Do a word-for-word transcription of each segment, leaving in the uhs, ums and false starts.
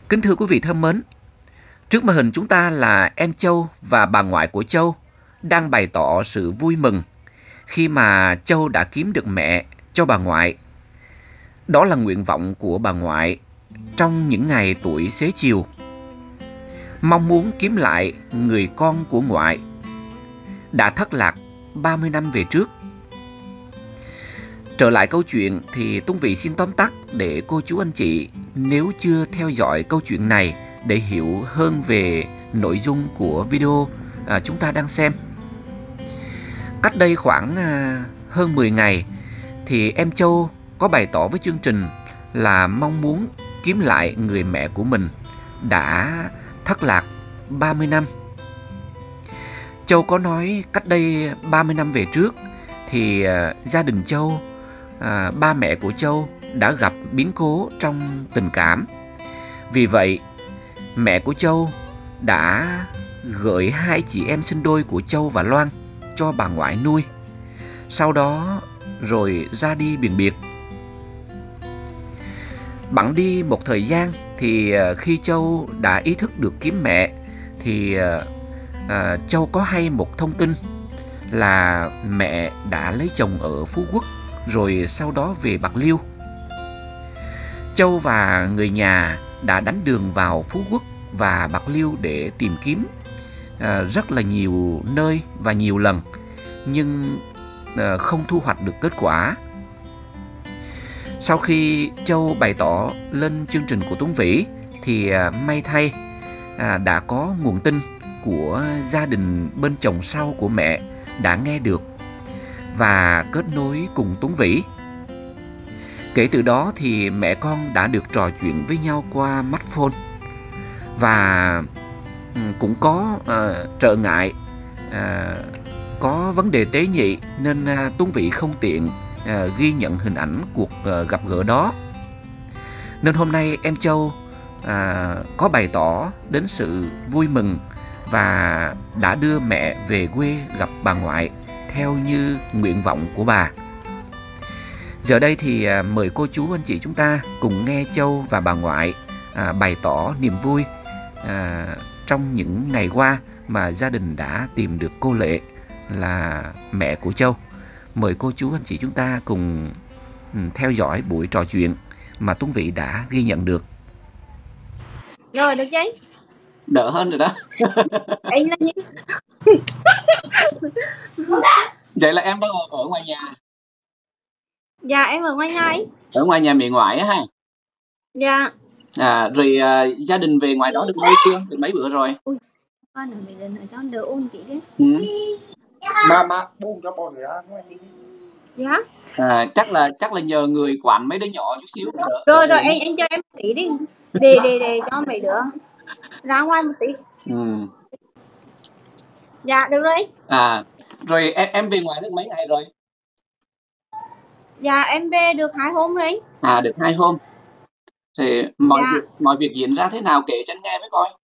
Kính thưa quý vị thân mến, trước màn hình chúng ta là em Châu và bà ngoại của Châu đang bày tỏ sự vui mừng khi mà Châu đã kiếm được mẹ cho bà ngoại. Đó là nguyện vọng của bà ngoại trong những ngày tuổi xế chiều, mong muốn kiếm lại người con của ngoại đã thất lạc ba mươi năm về trước. Trở lại câu chuyện thì Tuấn Vĩ xin tóm tắt để cô chú anh chị nếu chưa theo dõi câu chuyện này để hiểu hơn về nội dung của video à, chúng ta đang xem. Cách đây khoảng à, hơn mười ngày thì em Châu có bày tỏ với chương trình là mong muốn kiếm lại người mẹ của mình đã thất lạc ba mươi năm. Châu có nói cách đây ba mươi năm về trước thì à, gia đình Châu, à, ba mẹ của Châu đã gặp biến cố trong tình cảm. Vì vậy, mẹ của Châu đã gửi hai chị em sinh đôi của Châu và Loan cho bà ngoại nuôi. Sau đó rồi ra đi biệt biệt. Bẵng đi một thời gian thì khi Châu đã ý thức được kiếm mẹ thì à, Châu có hay một thông tin là mẹ đã lấy chồng ở Phú Quốc rồi sau đó về Bạc Liêu. Châu và người nhà đã đánh đường vào Phú Quốc và Bạc Liêu để tìm kiếm à, rất là nhiều nơi và nhiều lần, nhưng à, không thu hoạch được kết quả. Sau khi Châu bày tỏ lên chương trình của Tuấn Vĩ thì à, may thay à, đã có nguồn tin của gia đình bên chồng sau của mẹ đã nghe được và kết nối cùng Tuấn Vĩ. Kể từ đó thì mẹ con đã được trò chuyện với nhau qua mắt phone và cũng có uh, trở ngại, uh, có vấn đề tế nhị nên uh, Tuấn Vĩ không tiện uh, ghi nhận hình ảnh cuộc uh, gặp gỡ đó. Nên hôm nay em Châu uh, có bày tỏ đến sự vui mừng và đã đưa mẹ về quê gặp bà ngoại theo như nguyện vọng của bà. Giờ đây thì à, mời cô chú anh chị chúng ta cùng nghe Châu và bà ngoại à, bày tỏ niềm vui à, trong những ngày qua mà gia đình đã tìm được cô Lệ là mẹ của Châu. Mời cô chú anh chị chúng ta cùng um, theo dõi buổi trò chuyện mà Tuấn Vĩ đã ghi nhận được. Rồi được chứ? Đỡ hơn rồi đó. Anh là như Vậy là em đang ở, ở ngoài nhà. Dạ em ở ngoài nhà ấy. Ở ngoài nhà mẹ ngoại á ha. Dạ. À, rồi à, gia đình về ngoài đó được mấy chưa? Được mấy bữa rồi? Ui, con ở mình lần ở cho đỡ ôn tí đi. Ừ. Mà mà buông cho bọn ra ngoài đi. Dạ. À, chắc là chắc là nhờ người quản mấy đứa nhỏ chút xíu. Đỡ, Rồi rồi anh anh cho em một tí đi. Để để để cho mấy đứa ra ngoài một tí. Ừ. Dạ được rồi. À, rồi em em về ngoài được mấy ngày rồi? Dạ em về được hai hôm rồi. À, được hai hôm. Thì mọi dạ. việc mọi việc diễn ra thế nào kể cho anh nghe với coi.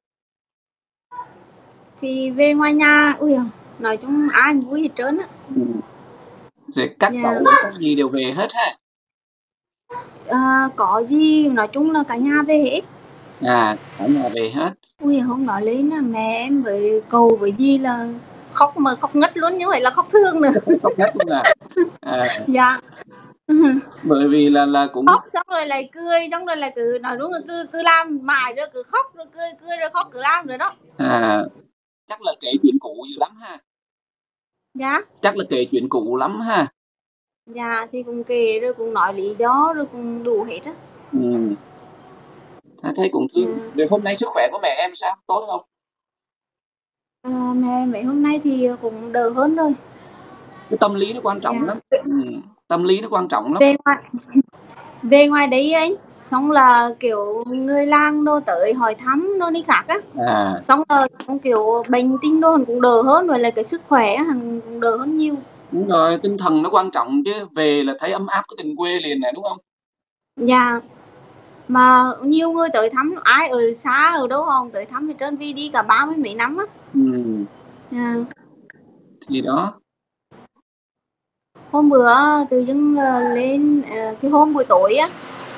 Thì về ngoài nhà, ui nói chung ai vui hết trơn á. Ừ. Rồi các dạ. cậu các gì đều về hết ha. À, có gì nói chung là cả nhà về hết. À, cả nhà về hết. Ui hôm đó lên là mẹ em với cậu với gì là khóc mà khóc ngất luôn, như vậy là khóc thương nữa. Khóc ngất luôn à. À. Dạ. Bởi vì là là cũng khóc xong rồi lại cười, xong rồi lại cứ nói đúng là cứ cứ làm mãi rồi cứ khóc rồi cười cười rồi khóc cứ làm rồi đó. À, chắc là kể chuyện cũ dữ lắm ha. Dạ. Chắc là kể chuyện cũ lắm ha. Dạ thì cũng kể rồi cũng nói lý do rồi cũng đủ hết á. Ừ. Thấy cũng thương. dạ. Rồi hôm nay sức khỏe của mẹ em sao? Tốt không? À, mẹ mẹ hôm nay thì cũng đỡ hơn rồi. Cái tâm lý nó quan trọng dạ. lắm. Ừ. Tâm lý nó quan trọng lắm. Về ngoài, về ngoài đấy anh, xong là kiểu người làng đô tới hỏi thăm đô đi khác á. À. Xong rồi cũng kiểu bệnh tinh đô cũng đỡ hơn, rồi là cái sức khỏe cũng đỡ hơn nhiều. Đúng rồi, tinh thần nó quan trọng chứ, về là thấy ấm áp cái tình quê liền này đúng không? Dạ. Mà nhiều người tới thăm, ai ở xa ở đâu không tới thăm thì trên vi đi cả ba mươi mấy năm á. Ừ. dạ. Thì đó. Hôm bữa tự dưng lên cái hôm buổi tối á,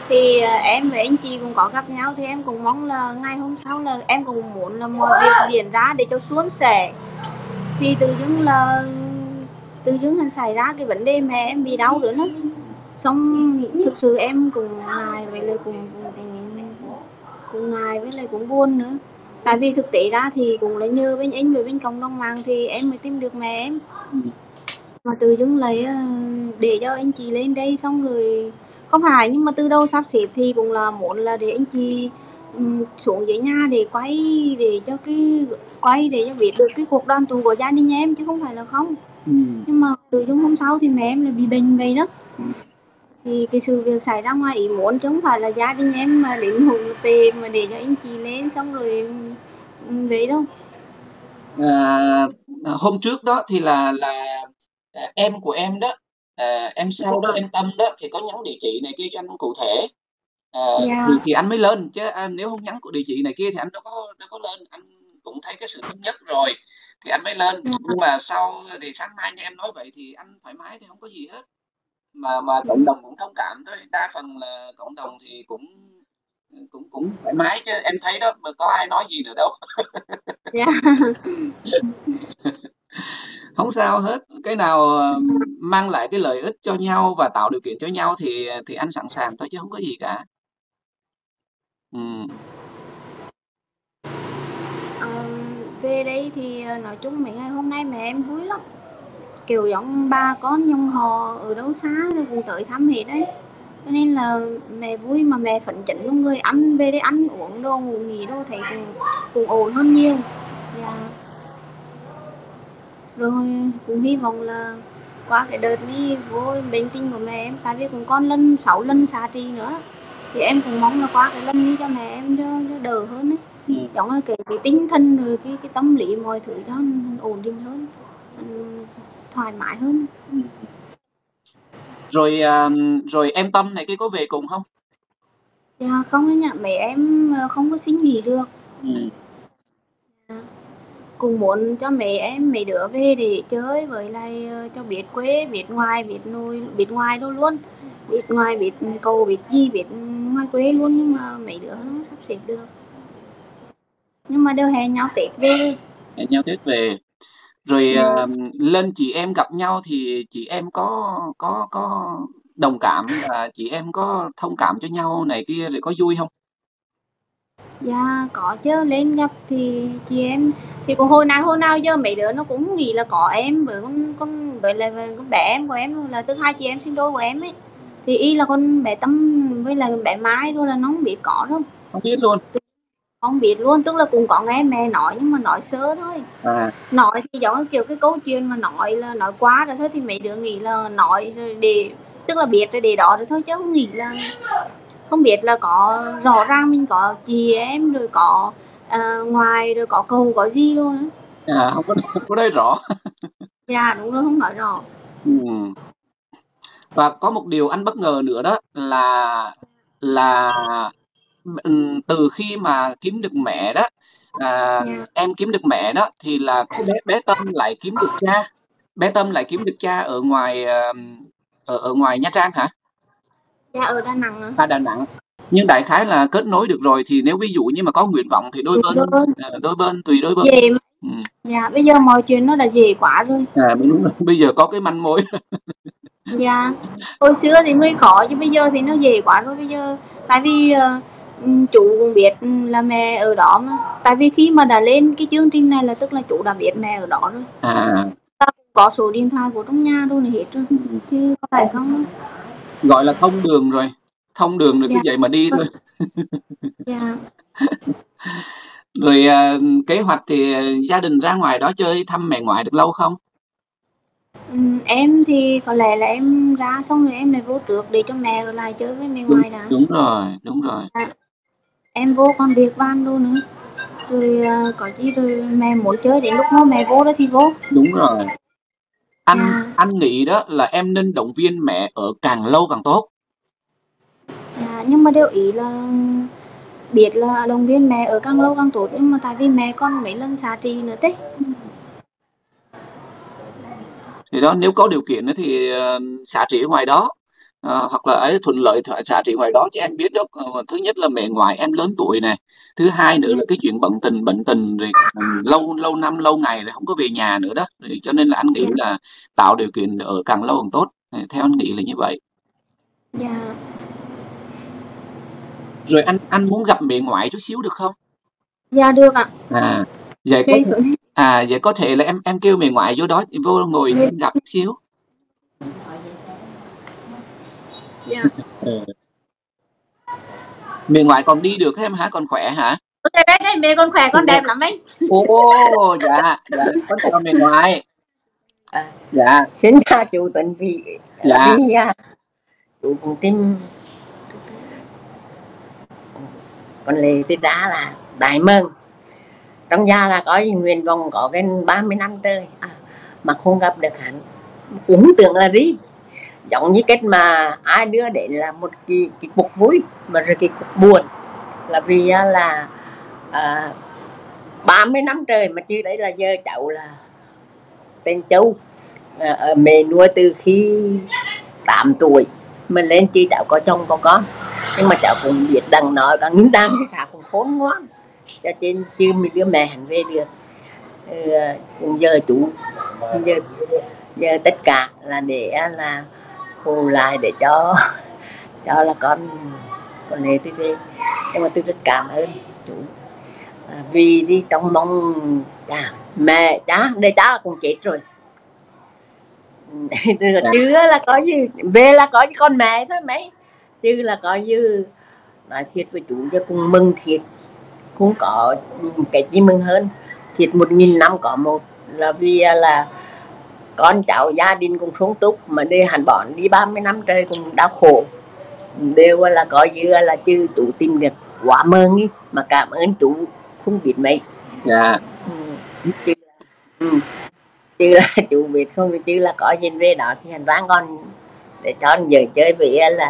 Thì à, em với anh chị cũng có gặp nhau, thì em cũng mong là ngày hôm sau là em cũng muốn là mọi việc diễn ra để cho suôn sẻ. Thì tự dưng là tự dưng hắn xảy ra cái vấn đề mẹ em bị đau nữa đó. Xong thực sự em cũng ngại, với lại cũng cũng, cũng, cũng ngại với lại cũng buồn nữa. Tại vì thực tế ra thì cũng là nhờ bên anh với bên cộng đồng mạng thì em mới tìm được mẹ em. Ừ. Mà tự dưng lấy để cho anh chị lên đây xong rồi không phải, nhưng mà từ đầu sắp xếp thì cũng là muốn là để anh chị um, xuống dưới nhà để quay, để cho cái quay để cho biết được cái cuộc đoàn tụ của gia đình em, chứ không phải là không. Ừ. Nhưng mà tự dưng hôm sau thì mẹ em lại bị bệnh vậy đó. Thì cái sự việc xảy ra ngoài ý muốn, chứ không phải là gia đình em mà đến hùng tề mà để cho anh chị lên xong rồi vậy đâu. À, hôm trước đó thì là là à, em của em đó, à, em sau đó em Tâm đó thì có nhắn địa chỉ này kia cho anh cụ thể. À, Dạ. thì, thì anh mới lên chứ à, nếu không nhắn của địa chỉ này kia thì anh đâu có đâu có lên. Anh cũng thấy cái sự thống nhất rồi thì anh mới lên, Dạ. nhưng mà sau thì sáng mai như em nói vậy thì anh thoải mái thì không có gì hết, mà mà cộng đồng cũng thông cảm thôi, đa phần là cộng đồng thì cũng cũng cũng thoải mái chứ em thấy đó, mà có ai nói gì nữa đâu. Dạ. Không sao hết, cái nào ờ, mang lại cái lợi ích cho nhau và tạo điều kiện cho nhau thì thì anh sẵn sàng thôi chứ không có gì cả. Ừm. Ờ, về đây thì ờ, nói chung mấy ngày hôm nay mẹ em vui lắm, kiểu giống ba con dòng họ ở đâu xa rồi cũng tới thăm hết đấy, cho nên là mẹ vui, mà mẹ phấn chấn luôn, người ăn về đây ăn uống đồ ngủ nghỉ đồ thấy cũng cũng ổn hơn nhiều. Dạ. Rồi cũng hy vọng là qua cái đợt đi vô bệnh tình của mẹ em, tại vì cũng còn lần sáu lần xạ trị nữa, thì em cũng mong là qua cái lần đi cho mẹ em cho, cho đỡ hơn ấy, Ừ. giống như cái, cái tinh thần rồi cái cái tâm lý mọi thứ cho ổn định hơn, thoải mái hơn. Ừ. Rồi à, rồi em Tâm này kia có về cùng không? Dạ không anh ạ, mẹ em không có xin nghỉ được. Ừ. Cùng muốn cho mẹ em mấy đứa về để chơi, với lại cho biết quê, biết ngoài, biết nuôi, biết ngoài đâu luôn, biết ngoài, biết cầu, biết gì, biết ngoài quê luôn, nhưng mà mấy đứa không sắp xếp được, nhưng mà đều hẹn nhau Tết về. Hẹn nhau Tết về. Rồi Ừ. à, lên chị em gặp nhau thì chị em có có có đồng cảm và chị em có thông cảm cho nhau này kia rồi có vui không? Dạ có chứ, lên gặp thì chị em thì cũng hồi nào hồi nào giờ mấy đứa nó cũng nghĩ là có em với con con với lại với con bé em của em, là tức hai chị em sinh đôi của em ấy, thì y là con bé Tâm với lại bé Mai thôi là nó không biết có đâu. Không biết luôn. Không biết luôn, tức là cũng có nghe mẹ nói nhưng mà nói sơ thôi. À. Nói thì giống như kiểu cái câu chuyện mà nói là nói quá rồi thôi, thì mấy đứa nghĩ là nói rồi để tức là biết rồi để đó rồi thôi, chứ không nghĩ là không biết là có rõ ràng mình có chị em rồi có à, ngoài rồi có cầu có gì luôn á. À, không có không có nói rõ. Dạ đúng rồi, không nói rõ. Ừ. Và có một điều anh bất ngờ nữa đó là là ừm, từ khi mà kiếm được mẹ đó, à, Dạ. em kiếm được mẹ đó thì là cái bé bé Tâm lại kiếm được cha. Bé Tâm lại kiếm được cha ở ngoài ờ, ở ở ngoài Nha Trang hả? Dạ ở Đà Nẵng á. À, Đà Nẵng. Nhưng đại khái là kết nối được rồi thì nếu ví dụ như mà có nguyện vọng thì đôi bên Rồi, ờ, đôi bên tùy đôi bên. dễ mà. Ừ. Dạ bây giờ mọi chuyện nó đã dễ quá rồi. À, đúng rồi. Bây giờ có cái manh mối. Dạ hồi xưa thì hơi khó, chứ bây giờ thì nó dễ quá rồi. Bây giờ tại vì uh, chú cũng biết là mẹ ở đó mà, tại vì khi mà đã lên cái chương trình này là tức là chú đã biết mẹ ở đó rồi, À. có số điện thoại của trong nhà luôn này hết rồi, Ừ. chứ có phải không. Gọi là thông đường rồi. Thông đường rồi, cứ Dạ. vậy mà đi thôi. Dạ. Rồi à, kế hoạch thì gia đình ra ngoài đó chơi thăm mẹ ngoại được lâu không? Ừ, em thì có lẽ là em ra xong rồi em lại vô trước để cho mẹ ở lại chơi với mẹ Đúng, ngoài đã. đúng rồi, đúng rồi. À, em vô còn việc van luôn nữa, rồi à, có gì rồi mẹ muốn chơi đến lúc mà mẹ vô đó thì vô. Đúng rồi. Anh Dạ. anh nghĩ đó là em nên động viên mẹ ở càng lâu càng tốt. Dạ nhưng mà điều ý là biết là động viên mẹ ở càng lâu càng tốt, nhưng mà tại vì mẹ còn mấy lần xạ trị nữa thế. Thì đó, nếu có điều kiện thì uh, xả trị ở ngoài đó. Ờ, hoặc là ấy thuận lợi thỏa xả trị ngoài đó chứ em biết đó. Ờ, thứ nhất là mẹ ngoại em lớn tuổi này, thứ hai nữa Dạ. là cái chuyện bận tình bận tình rồi ừ, lâu lâu năm lâu ngày rồi không có về nhà nữa đó, rồi cho nên là anh nghĩ Dạ. là tạo điều kiện ở càng lâu càng tốt. Ờ, theo anh nghĩ là như vậy. Dạ. Rồi anh anh muốn gặp mẹ ngoại chút xíu được không? Dạ được ạ. À vậy có Đi thể, xuống hết. à vậy có thể là em em kêu mẹ ngoại vô đó vô ngồi Dạ. gặp chút xíu. Dạ. Ừ. Mẹ ngoại còn đi được em hả, còn khỏe hả? Đây đây đây, mẹ con khỏe, con đẹp lắm anh. Ồ dạ dạ con chào mẹ ngoại. À, Dạ xin chào chú Tuấn Vy. dạ Vì à, chú cũng tin con Lê thì ra là đại mừng trong nhà là có nguyện vọng có gần ba mươi năm trời à, mà không gặp được hắn cũng tưởng là đi giống như cách mà ai đưa đến là một cái, cái cuộc vui mà rồi cái cuộc buồn là vì à, là à, ba mươi năm trời mà chứ đấy là giờ cháu là tên Châu à, mẹ nuôi từ khi tám tuổi mình lên chi cháu có chồng có con, nhưng mà cháu cũng biết đằng nói cả những đằng cái khác cũng khốn ngoan cho trên chứ mình đứa mẹ hẳn về được. Ừ, giờ chú giờ giờ tất cả là để là bù lại để cho cho là con con Lê tôi về, nhưng mà tôi rất cảm ơn chú à, vì đi trong mong cha mẹ cha đây cha cũng chết rồi chứ là có gì về là có con mẹ thôi mấy, chứ là có như nói thiệt với chú cho cùng mừng thiệt, cũng có cái gì mừng hơn thiệt một nghìn năm có một là vì là con cháu gia đình cũng sống túc mà đi hành bọn đi ba mươi năm trời cũng đau khổ đều là có như là chứ chú tìm được quá mừng ý. Mà cảm ơn chú không biết mấy. dạ Ừ. Chứ, ừ. chứ là chú biết không biết chứ là có nhìn về đó thì hành ráng con để cho anh giờ chơi với là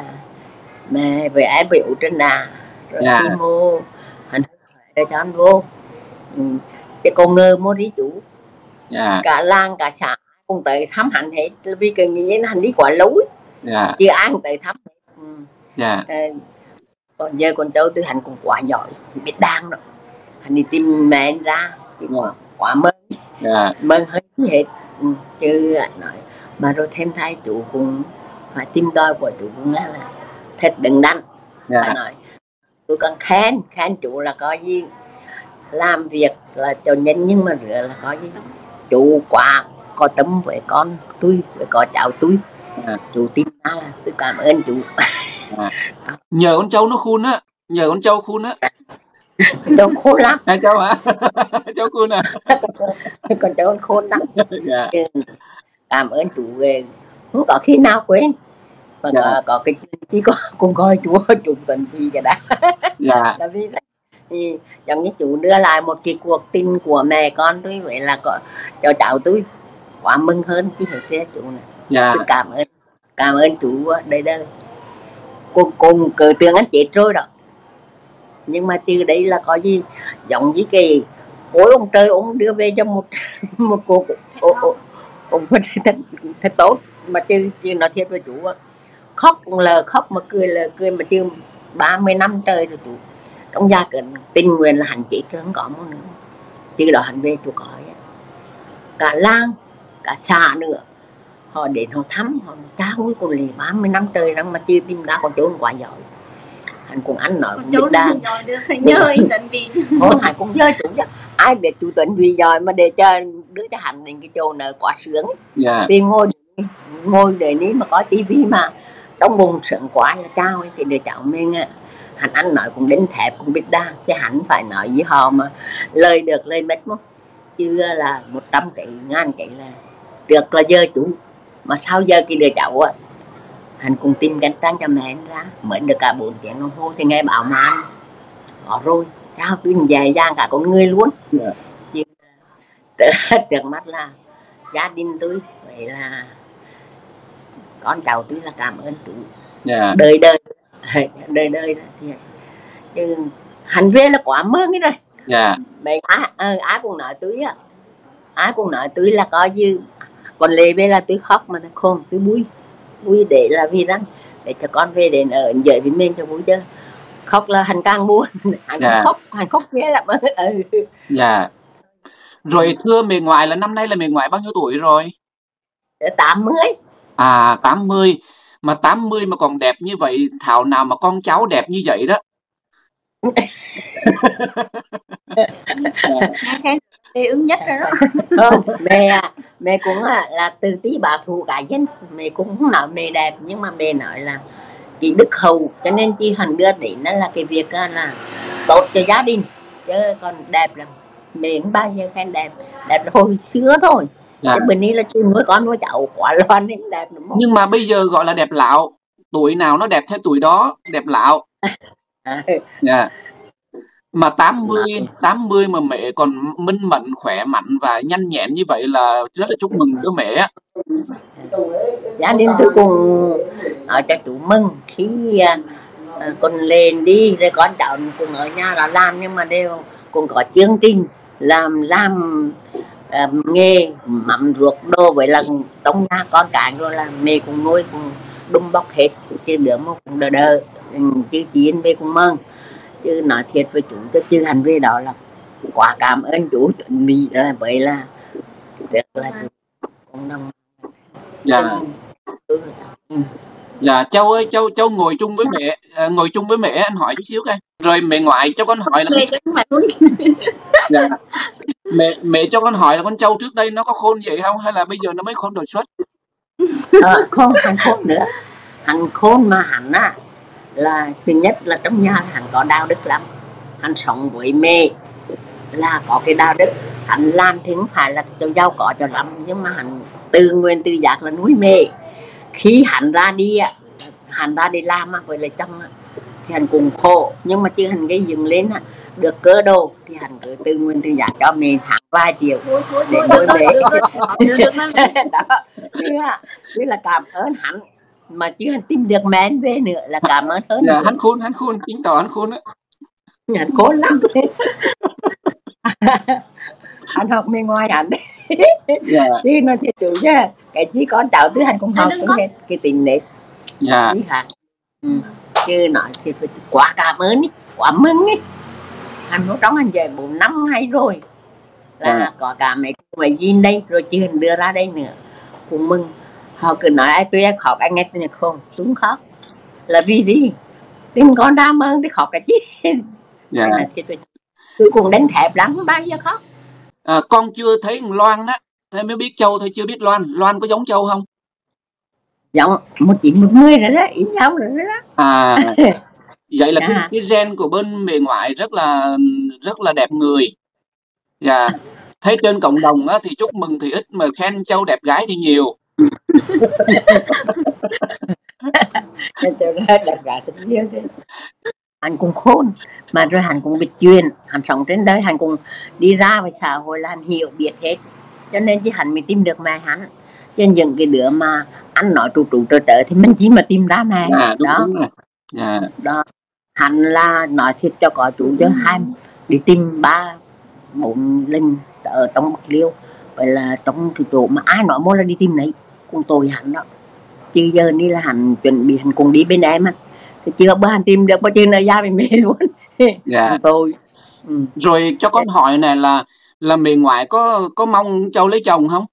mẹ với em bị ủ trên đà rồi dạ khi mua hành để cho anh vô. Ừ. Cái con ngơ mua đi chú dạ cả làng cả xã cùng tới thăm hành hết vì cái nghĩ hành đi quá lâu ấy. dạ Chứ ai cũng tới thăm. Ừ. dạ À, còn giờ con cháu tôi hành cũng quá giỏi biết đàn rồi hành đi tìm mẹ anh ra thì quá, quá mừng dạ mừng hết hết. Ừ. Chứ anh nói mà rồi thêm thay chủ cũng phải tìm đòi của chủ cũng là thật đừng đắn. dạ Phải nói tôi còn khen khen chủ là có gì làm việc là cho nhân, nhưng mà rửa là có gì chủ quá có tâm với con tôi với có cháu tôi. dạ Chủ tìm ra là tôi cảm ơn chủ. dạ. Nhờ con Châu nó khôn á, nhờ con Châu khôn á. Cháu khôn lắm. À, Châu hả? Châu khôn à? Còn cháu khôn lắm. Dạ Cảm ơn chủ về không có khi nào quên mà dạ có, có cái chỉ có cùng coi chúa chủ Tuấn Vy cái đã. dạ Là vì thì giống như chủ đưa lại một cái cuộc tình của mẹ con tôi vậy là có cho cháu tôi quá mừng hơn chứ hết thế chủ này. dạ Tôi cảm ơn cảm ơn chủ đây đây cùng cùng cờ tướng anh chết rồi đó, nhưng mà từ đấy là có gì giống như cái ôi ông trời ông đưa về cho một một cuộc ông thật, thật tốt mà chứ chứ nói thiệt với chủ khóc cũng lờ khóc mà cười lờ cười mà chứ ba mươi năm trời rồi chủ trong gia cảnh tình nguyện là hành chết rồi không có một nữa, chứ đó hành về chủ có cả làng cả xã nữa họ đến họ thăm họ cha nuôi con lì ba mươi năm trời rằng mà chưa tìm ra con trốn quá giỏi. Hắn cũng ăn nói cũng biết đàn nhớ anh Tuấn Vy. Thôi hắn cũng nhớ chủ chứ ai biết chú Tuấn Vy giỏi mà để cho đứa cho hắn đến cái chỗ này quá sướng. dạ Vì ngồi ngồi để ní mà có tivi mà trong vùng sướng quá là cao ấy, thì để cháu mình hắn ăn nói cũng đến thẹp cũng biết đa chứ hắn phải nói với họ mà lời được lời mất mất chứ là một trăm cái ngàn cái là được là giờ chủ mà sao giờ cái đứa cháu á hắn cũng tìm cánh trăng cho mẹ anh ra mới được cả bốn tiếng đồng hồ thì nghe bảo mà anh có rồi sao tôi dài dàng cả con người luôn. dạ Chứ trước mắt là gia đình tôi vậy là con cháu tôi là cảm ơn chủ dạ đời đời đời đời đó thì chứ hành về là quá mơ cái rồi. dạ Mày á à, á cũng nói tôi á á cũng nói tôi là có gì còn lê về là tôi khóc mà không tôi vui vui để là vì rằng để cho con về đến ở dưới với mình cho vui chứ. Khóc là hắn càng buồn, hắn Dạ. khóc, hắn khóc ghê lắm. Ừ. Dạ. Rồi thưa mẹ ngoại là năm nay là mẹ ngoại bao nhiêu tuổi rồi? tám mươi. À tám mươi. Mà tám mươi mà còn đẹp như vậy, thảo nào mà con cháu đẹp như vậy đó. Nghe khen thì ứng nhất rồi đó. Không, mẹ mẹ cũng là, là từ tí bà thù cả dân, mẹ cũng không nói mẹ đẹp, nhưng mà mẹ nói là cái đức hậu, cho nên chi hành đưa đến đó là cái việc là tốt cho gia đình, chứ còn đẹp là mẹ không bao giờ khen đẹp, đẹp là hồi xưa thôi. Dạ. Chứ bênนี้là chưa nuôi con nuôi cháu quá loan nên đẹp lắm. Nhưng mà bây giờ gọi là đẹp lão, tuổi nào nó đẹp theo tuổi đó, đẹp lão. À, Dạ. Mà tám mươi, tám mươi mà mẹ còn minh mẫn, khỏe mạnh và nhanh nhẹn như vậy là rất là chúc mừng đứa mẹ á. gia đình tôi cùng nói cho chú mừng khi à, con lên đi rồi con cháu cùng ở nhà là làm, nhưng mà đều cũng có chương trình làm làm à, nghề mắm ruột đồ, với là trong nhà con cái rồi là mẹ cũng nuôi cũng đùm bóc hết, chứ đứa mà cũng đỡ đỡ, chứ chị anh mẹ cũng mừng. Chứ nói thiệt với chú cho chứ hành về đó là quá cảm ơn chú chuẩn bị là vậy là rất là chú cũng đồng. Dạ. Dạ, Châu ơi, Châu Châu ngồi chung với mẹ, à, ngồi chung với mẹ anh hỏi chút xíu coi. Rồi mẹ ngoại cho con hỏi là dạ. Mẹ mẹ cho con hỏi là con Châu trước đây nó có khôn vậy không, hay là bây giờ nó mới khôn đột xuất? Ờ, khôn, hắn khôn nữa, hắn khôn mà hắn á là thứ nhất là trong nhà là hắn có đạo đức lắm, hắn sống với mẹ là có cái đạo đức, hắn làm thì không phải là cho giàu có cho lắm, nhưng mà hắn từ nguyên từ giác là nuôi mẹ. Khi hắn ra đi á, hắn ra đi làm á với lại chồng á thì hắn cũng khổ, nhưng mà chứ hắn gây dựng lên á được cơ đồ thì hắn cứ từ nguyên từ giác cho mẹ tháng vài triệu để nuôi mẹ. Đó, chứ là cảm ơn hắn, mà chứ hắn tìm được mẹ về nữa là cảm ơn hơn. Dạ, hắn khôn, hắn khôn, chứng tỏ hắn khôn á. Hắn khôn lắm. Hắn học bên ngoài hắn. Dạ. Chứ nó thiệt chủ chứ cái chí con cháu thứ hắn cũng học cũng hết cái tình nết. Dạ. Ừ. Chứ nói thì quá cảm ơn ý, quá mừng ý. Hắn có trong hắn về bốn năm ngày rồi là à. Có cả mấy mấy gì đây rồi chứ hắn đưa ra đây nữa cũng mừng. Họ cứ nói ai tôi em khóc anh nghe tôi không đúng khóc là vì đi tìm con đam ơn thì khóc cái chứ. Dạ. Tôi cũng đánh thẹp lắm bao giờ khóc. À, con chưa thấy Loan đó, thế mới biết Châu thôi, chưa biết Loan. Loan có giống Châu không? Giống một chín một mươi rồi đó, ý nhau rồi đó. À, vậy là cái, cái gen của bên mẹ ngoại rất là rất là đẹp người. Dạ. Thấy trên cộng đồng á, thì chúc mừng thì ít mà khen Châu đẹp gái thì nhiều. Châu đẹp gái thì nhiều chứ. Hắn cũng khôn mà rồi hắn cũng biết chuyện, hắn sống trên đời, hắn cũng đi ra với xã hội là hắn hiểu biết hết, cho nên chứ hắn mới tìm được mẹ hắn. Chứ những cái đứa mà anh nói trụ trụ trở trở thì mình chỉ mà tìm ra mẹ. À, đó. Đúng rồi. Yeah. Đó hắn là nói thiệt cho có chủ cho hai đi tìm ba bốn linh ở trong Bạc Liêu, vậy là trong cái chỗ mà ai nói mỗi là đi tìm đấy cùng tôi hắn đó, chứ giờ ni là hắn chuẩn bị hắn cùng đi bên em á thì chưa bữa hắn tìm được bao nhiêu nơi ra với mẹ luôn. Dạ. Tôi. Ừ. Rồi cho con hỏi này là là mẹ ngoại có có mong Châu lấy chồng không?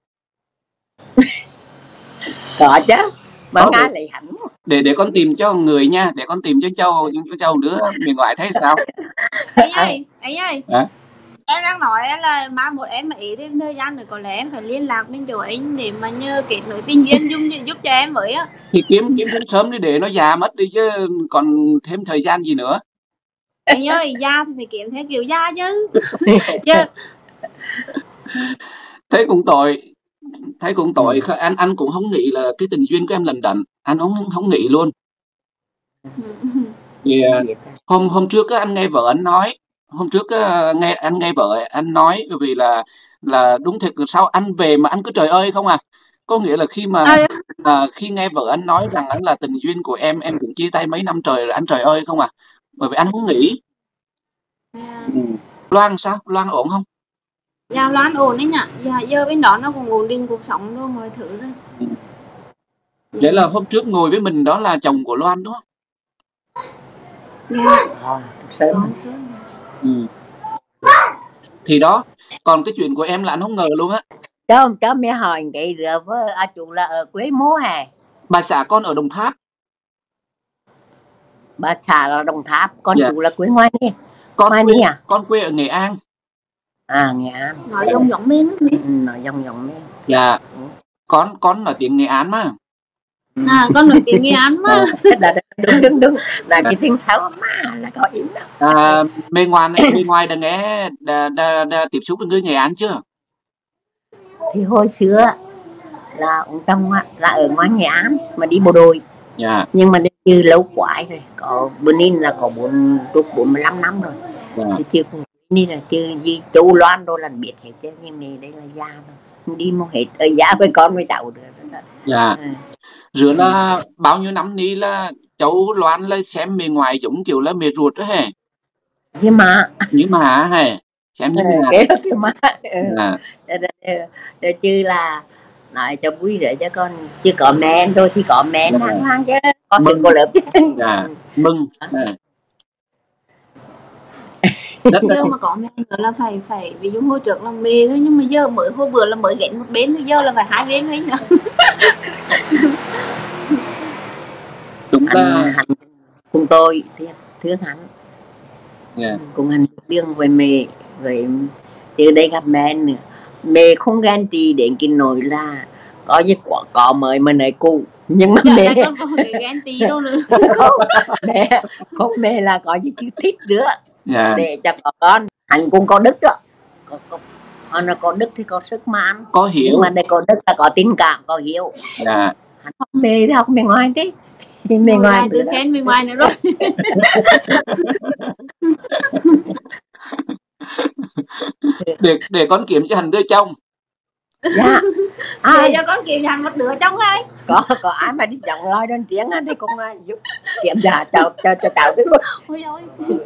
Có chứ. Mà ngay lại hẳn. Để để con tìm cho người nha, để con tìm cho Châu cho Châu đứa mẹ ngoại thấy sao? Ấy ơi, ấy ơi. À? Em đang nói là mai một em mà ý thêm thời gian nữa có lẽ em phải liên lạc bên chỗ anh để mà nhờ kết nối tình duyên giúp giúp cho em với á. Thì kiếm kiếm đến sớm đi để nó già mất đi chứ còn thêm thời gian gì nữa. Anh ơi, già thì phải kiếm theo kiểu già chứ. Chứ. Thế cũng tội. Thấy cũng tội, ừ. anh anh cũng không nghĩ là cái tình duyên của em lành đận, anh không không nghĩ luôn. Thì hôm hôm trước anh nghe vợ anh nói, hôm trước nghe anh nghe vợ anh nói vì là là đúng thiệt sao anh về mà anh cứ trời ơi không à, có nghĩa là khi mà à, khi nghe vợ anh nói rằng anh là tình duyên của em em cũng chia tay mấy năm trời rồi anh trời ơi không à, bởi vì anh không nghĩ. Ừ. Loan sao, Loan ổn không? Dạ Loan ổn đấy nhỉ, dạ giờ bên đó nó cũng ổn định cuộc sống luôn mọi thứ rồi. Vậy là hôm trước ngồi với mình đó là chồng của Loan đúng không? Dạ. À, sớm. Con xuống. Ừ. Thì đó, còn cái chuyện của em là anh không ngờ luôn á. Cho cho mẹ hỏi cái rửa với à, chủ là ở quê mố hả? Bà xã con ở Đồng Tháp. Bà xã là Đồng Tháp, con Dạ. chủ là quê ngoài đi. Con Ngoài quê, đi à? con quê ở Nghệ An. À, Nghệ An. Nói giống giống mình Ừ, nói giống giống mình. Dạ. Con con nói tiếng Nghệ An mà. à, con nói tiếng Nghệ An mà. Là đúng đúng đúng là cái tiếng sáu mà là có ý đó. À, bên ngoài này, bên ngoài đã nghe đã, đã, đã tiếp xúc với người Nghệ An chưa? Thì hồi xưa là ông Tông là ở ngoài Nghệ An mà đi bộ đội. Dạ. Nhưng mà như lâu quá rồi, có bên in là có bốn bốn mươi lăm năm rồi. Dạ. Thì chưa cùng đi là chưa gì chú Loan đâu là biết hết chứ, nhưng này đây là già rồi, đi một hết ở già với con với cháu được. Dạ. À. Rửa là bao nhiêu năm đi là cháu Loan là xem mẹ ngoài giống kiểu là mẹ ruột đó hề. Nhưng mà Nhưng mà hả hề xem như là cái cái mà dạ. để chứ là nói cho vui rồi chứ con chứ có mẹ thôi thì có mẹ Dạ. năng hoang chứ có Mừng. sự cô lớp chứ. Dạ. Mừng. Dạ. Rất giờ mà có mẹ nữa là phải phải ví dụ hồi trước là mê thôi, nhưng mà giờ mới hồi bữa là mới ghét một bên thôi, giờ là phải hai bên hết nữa. Chúng ta Anh, anh cùng tôi thương thương hắn. yeah. Cùng anh riêng với mẹ với từ đây gặp mẹ nữa, mẹ không ghen tị đến cái nỗi là có gì có, có mới mà nói cũ, nhưng mà mẹ con không phải ghen tị đâu nữa. không, mẹ không mẹ là có gì chứ thích nữa. Yeah. Để cho có con anh cũng có đức đó, có, có, có, nó có đức thì có sức mà ăn, có hiểu, nhưng mà đây có đức là có tình cảm, có hiểu. Yeah. Hắn học mẹ thì học mẹ ngoài thế mẹ ngoài từ khen mẹ ngoài nữa rồi. để để con kiếm cho hành đứa chồng. Dạ. Ai cho con kiếm hàng một đứa chồng ai? Có có ai mà đi chọn lôi đến tiếng thì cũng giúp kiếm giả cho cho cho tạo cái phút. Ôi ôi.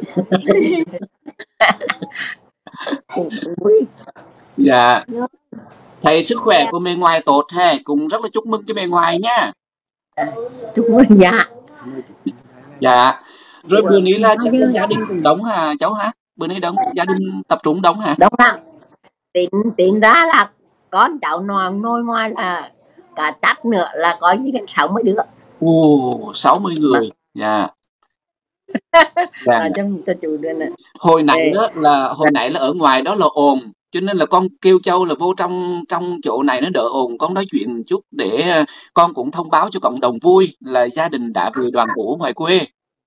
Dạ. Thầy sức khỏe của mẹ ngoài tốt hè, cũng rất là chúc mừng cho mẹ ngoài nha. Chúc mừng dạ. Dạ. Rồi bữa nay là chắc là gia đình cũng đóng hả cháu hả? Bữa nay đóng gia đình tập trung đóng hả? Đúng lắm. Tính tính ra là con cháu non nôi ngoài là cả tắt nữa là có gì gần sáu mươi đứa. Ồ, sáu mươi người. Dạ. Dạ. Cho, cho chủ đưa nè. Hồi nãy đó là hồi nãy là ở ngoài đó là ồn, cho nên là con kêu Châu là vô trong trong chỗ này nó đỡ ồn, con nói chuyện một chút để con cũng thông báo cho cộng đồng vui là gia đình đã về đoàn tụ ngoài quê.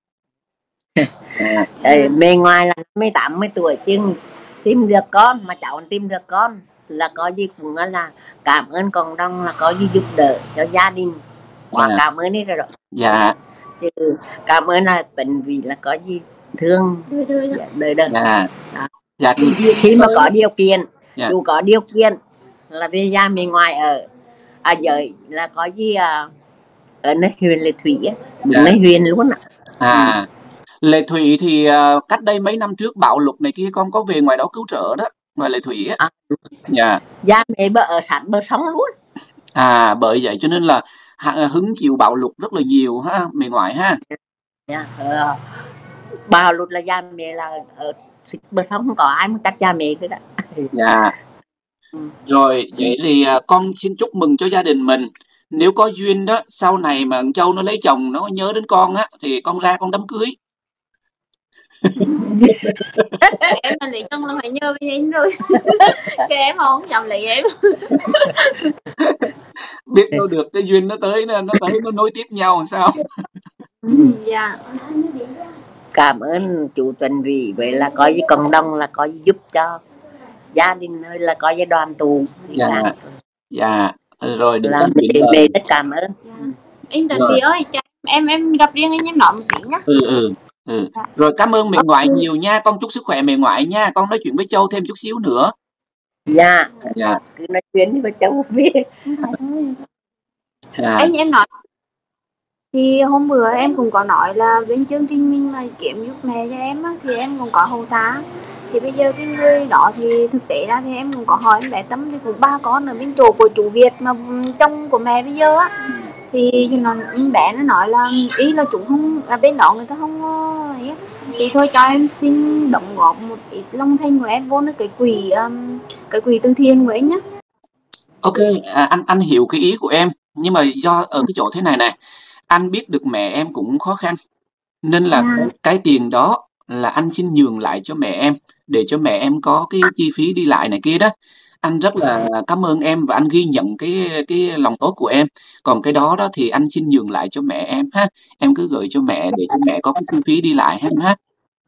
À. Ê, mẹ ngoài là mấy tám mươi tuổi chứ tìm được con mà cháu tìm được con là có gì cũng là cảm ơn cộng đồng, là có gì giúp đỡ cho gia đình. Quá à. Cảm ơn đi rồi đó. Dạ. Chứ cảm ơn là tình vì là có gì thương đời đời đời. Dạ. Dạ. Thì khi mà có điều kiện, dạ. Dù có điều kiện là về gia mình ngoài ở à giới là có gì à, ở nơi huyện Lệ Thủy á, dạ. Nơi huyện luôn ạ. À. À. Lệ Thủy thì uh, cách đây mấy năm trước bão lụt này kia con có về ngoài đó cứu trợ đó, ngoài Lệ Thủy á. À. Dạ. Gia mẹ bờ ở sát bờ sông luôn. À, bởi vậy cho nên là hứng chịu bão lụt rất là nhiều ha, mẹ ngoại ha. Dạ. Ờ, bão lụt là gia mẹ là ở bờ sông không có ai muốn cách gia mẹ thế đó. Dạ. Ừ. Rồi vậy thì uh, con xin chúc mừng cho gia đình mình. Nếu có duyên đó, sau này mà Châu nó lấy chồng nó nhớ đến con á thì con ra con đám cưới. Em mà lấy chồng là phải nhớ với anh rồi. Chứ em không chồng lấy em. Biết đâu được cái duyên nó tới nó nó tới nó nối tiếp nhau làm sao. Dạ. Cảm ơn chủ Tuần vì vậy là có gì cộng đồng là có gì giúp cho gia đình nơi là có gì đoàn tụ. Dạ. Dạ. Rồi được là về, về rất cảm ơn. Dạ. Anh Tuần Thị ơi, em em gặp riêng anh em nói một tí nhá. Ừ ừ. Ừ. Rồi cảm ơn mẹ ngoại nhiều nha, con chúc sức khỏe mẹ ngoại nha, con nói chuyện với Châu thêm chút xíu nữa. Dạ. Dạ. Cứ nói chuyện với Châu biết. Dạ. Anh em nói thì hôm bữa em cũng có nói là bên chương trình mình mà kiếm giúp mẹ cho em á, thì em cũng có hậu tá. Thì bây giờ cái người đó thì thực tế ra thì em cũng có hỏi em bé Tâm thì cũng ba con ở bên chỗ của chú Việt mà chồng của mẹ bây giờ á, thì nó bé nó nói là ý là chúng không là bên đó người ta không ấy, thì thôi cho em xin đóng góp một ít lòng thành của em vô cái quỹ um, cái quỹ từ thiện của anh nhá. Ok, à, anh anh hiểu cái ý của em, nhưng mà do ở cái chỗ thế này này, anh biết được mẹ em cũng khó khăn, nên là Dạ. cái, cái tiền đó là anh xin nhường lại cho mẹ em để cho mẹ em có cái chi phí đi lại này kia đó. Anh rất là cảm ơn em và anh ghi nhận cái cái lòng tốt của em. Còn cái đó đó thì anh xin nhường lại cho mẹ em ha. Em cứ gửi cho mẹ để cho mẹ có cái chi phí đi lại ha em ha.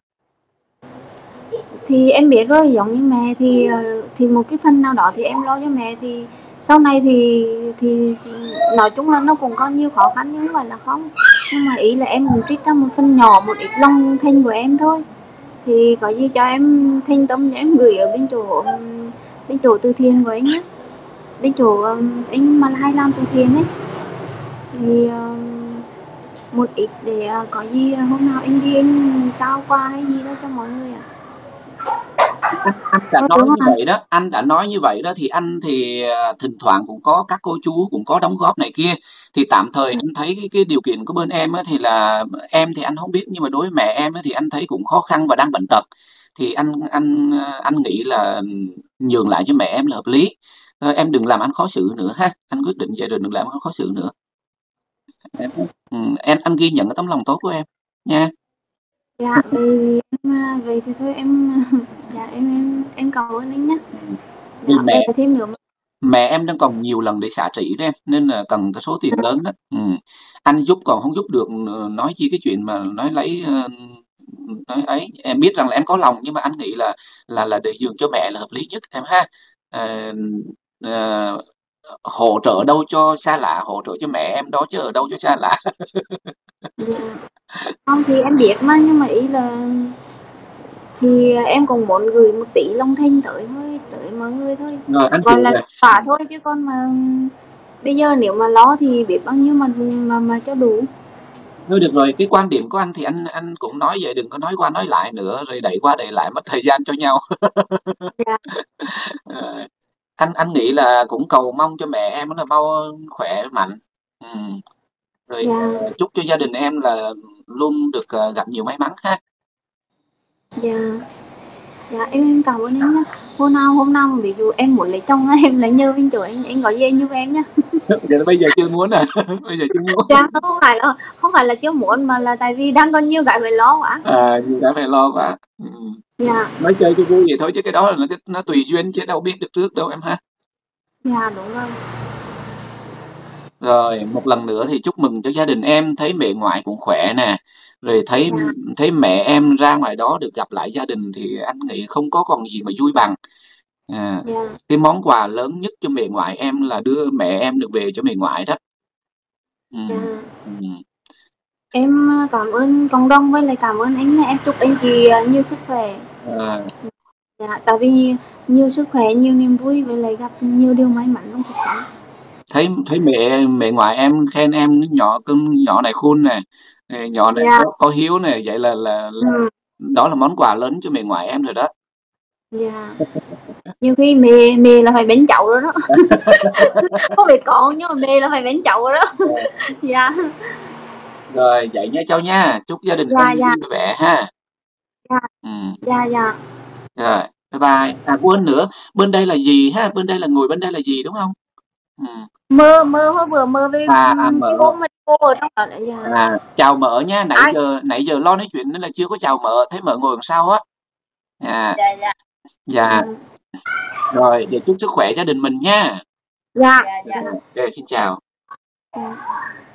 Thì em biết rồi, giống như mẹ thì ờ, thì một cái phần nào đó thì em lo cho mẹ, thì sau này thì thì nói chung là nó cũng có nhiều khó khăn nhưng không phải là không, nhưng mà ý là em cũng trích ra một phần nhỏ, một ít lòng thành của em thôi, thì có gì cho em thành tâm em gửi ở bên chỗ bên chỗ từ thiện của anh nhé, bên chỗ um, anh mà hay làm từ thiện ấy, thì um, một ít để uh, có gì hôm nào anh đi anh trao quà hay gì đó cho mọi người ạ. Anh, anh đã nói như vậy đó, anh đã nói như vậy đó thì anh thì à, thỉnh thoảng cũng có các cô chú cũng có đóng góp này kia, thì tạm thời anh thấy cái, cái điều kiện của bên em á, thì là em thì anh không biết, nhưng mà đối với mẹ em á, thì anh thấy cũng khó khăn và đang bệnh tật, thì anh anh anh nghĩ là nhường lại cho mẹ em là hợp lý. Thôi, em đừng làm anh khó xử nữa ha, anh quyết định vậy rồi, đừng làm anh khó xử nữa. Em, ừ, em anh ghi nhận cái tấm lòng tốt của em nha. Dạ, vậy em, vậy thì thôi em dạ em em em cảm ơn anh nhé. Vì Dạ, mẹ vậy thêm nữa mà. mẹ em đang còn nhiều lần để xả trị đó em, nên là cần cái số tiền lớn đó. Ừ. Anh giúp còn không giúp được, nói chi cái chuyện mà nói lấy ờ, nói ấy. Em biết rằng là em có lòng, nhưng mà anh nghĩ là là là để dường cho mẹ là hợp lý nhất em ha. Ờ, ờ, hỗ trợ đâu cho xa lạ, hỗ trợ cho mẹ em đó chứ ở đâu cho xa lạ. Dạ. Không thì em biết mà, nhưng mà ý là thì em cũng muốn gửi một tỷ lòng thành tới thôi, tới mọi người thôi, Rồi anh gọi hiểu là rồi. quả thôi, chứ còn mà bây giờ nếu mà lo thì biết bao nhiêu mà mà mà cho đủ. Thôi được rồi, cái quan điểm của anh thì anh anh cũng nói vậy, đừng có nói qua nói lại nữa rồi đẩy qua đẩy lại mất thời gian cho nhau. Dạ. Ờ, anh anh nghĩ là cũng cầu mong cho mẹ em là mau khỏe mạnh. Ừ. Rồi Dạ. ờ, chúc cho gia đình em là luôn được ờ, gặp nhiều may mắn ha. Dạ. Dạ em em cảm ơn anh nhá. Hôm nào hôm nào mà ví dụ em muốn lấy chồng á, em lấy nhờ bên chỗ anh, anh gọi gì anh giúp em nhá. Giờ bây giờ chưa muốn à? Bây giờ chưa muốn. Dạ không phải là không phải là chưa muốn, mà là tại vì đang có nhiều cái phải lo quá. À, nhiều cái phải lo quá. Ừ. Dạ. Nói chơi cho vui vậy thôi, chứ cái đó là nó, nó tùy duyên chứ đâu biết được trước đâu em ha. Dạ đúng rồi. Rồi một lần nữa thì chúc mừng cho gia đình em, thấy mẹ ngoại cũng khỏe nè, rồi thấy Dạ. thấy mẹ em ra ngoài đó được gặp lại gia đình thì anh nghĩ không có còn gì mà vui bằng. À, Dạ. cái món quà lớn nhất cho mẹ ngoại em là đưa mẹ em được về cho mẹ ngoại đó. Ừ. Dạ. Ừ. Em cảm ơn cộng đồng với lại cảm ơn anh nha. Em chúc anh chị nhiều sức khỏe. À, Dạ, tại vì nhiều sức khỏe, nhiều niềm vui với lại gặp nhiều điều may mắn trong cuộc sống. thấy thấy mẹ mẹ ngoại em khen em nhỏ cưng nhỏ này khôn nè, nhỏ này Dạ. có, có hiếu nè, vậy là, là là Ừ. đó là món quà lớn cho mẹ ngoại em rồi đó. Dạ. Nhiều khi mẹ mẹ là phải bánh chậu rồi đó. Không phải con nhưng mà mẹ là phải bánh chậu rồi đó. Dạ. Rồi vậy nha Châu nha, chúc gia đình Dạ. em Dạ. vui vẻ ha. Dạ. Ừ. Dạ. Dạ. Rồi bye bye. À quên nữa, bên đây là gì ha, bên đây là ngồi bên đây là gì đúng không? Ừ. Mơ mơ hôm vừa mơ với À, à cái mợ. hôm mà cô ở trong đó. Dạ. À chào mợ nha, nãy Ai? giờ nãy giờ lo nói chuyện nên là chưa có chào mợ, thấy mợ ngồi đằng sau á. À, Dạ dạ dạ. Rồi để chúc sức khỏe gia đình mình nha. Dạ. dạ dạ. Dạ. Ok, xin chào. Dạ.